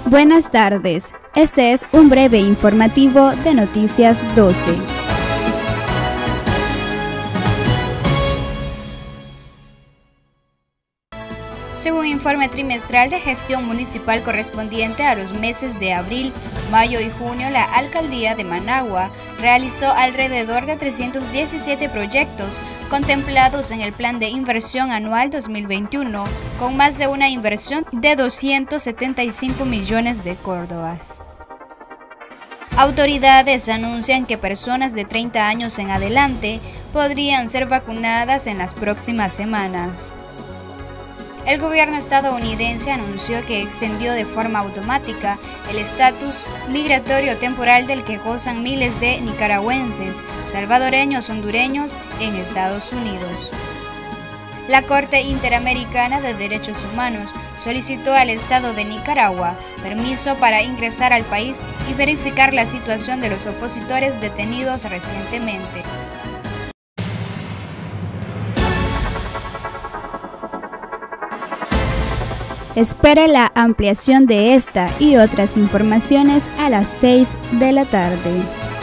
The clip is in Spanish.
Buenas tardes, este es un breve informativo de Noticias 12. Según informe trimestral de gestión municipal correspondiente a los meses de abril, mayo y junio, la Alcaldía de Managua realizó alrededor de 317 proyectos contemplados en el Plan de Inversión Anual 2021, con más de una inversión de 275 millones de córdobas. Autoridades anuncian que personas de 30 años en adelante podrían ser vacunadas en las próximas semanas. El gobierno estadounidense anunció que extendió de forma automática el estatus migratorio temporal del que gozan miles de nicaragüenses, salvadoreños, hondureños en Estados Unidos. La Corte Interamericana de Derechos Humanos solicitó al Estado de Nicaragua permiso para ingresar al país y verificar la situación de los opositores detenidos recientemente. Espere la ampliación de esta y otras informaciones a las 6 de la tarde.